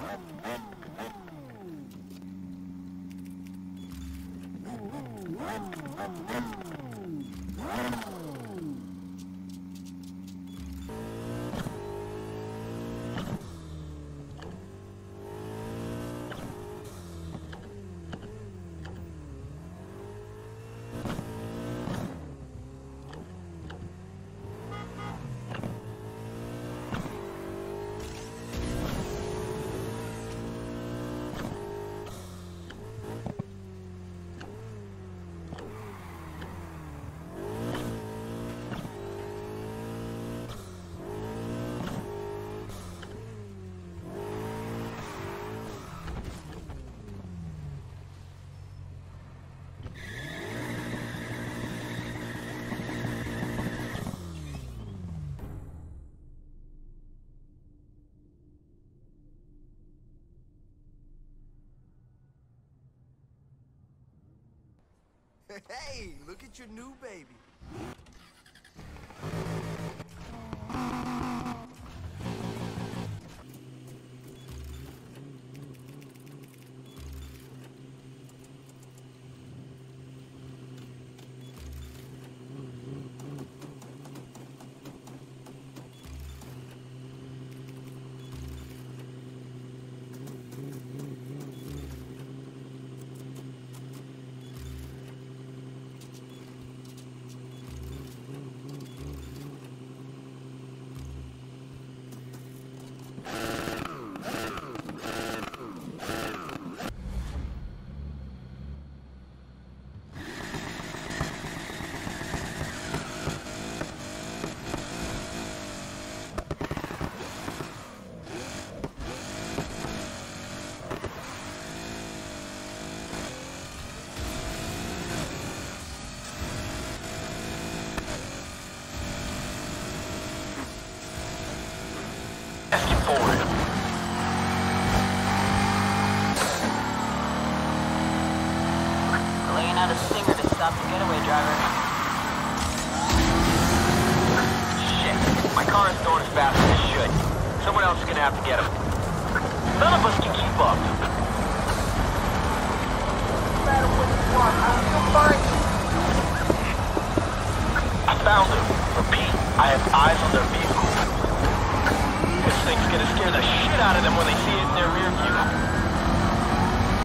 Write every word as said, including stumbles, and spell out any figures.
Hey, look at your new baby. Laying out a stinger to stop the getaway driver. Shit. My car is going as fast as it should. Someone else is gonna have to get him. None of us can keep up. No matter what you want, I'll still find you. I found them. Repeat, I have eyes on their vehicle. This thing's gonna scare the shit out of them when they see it in their rear view.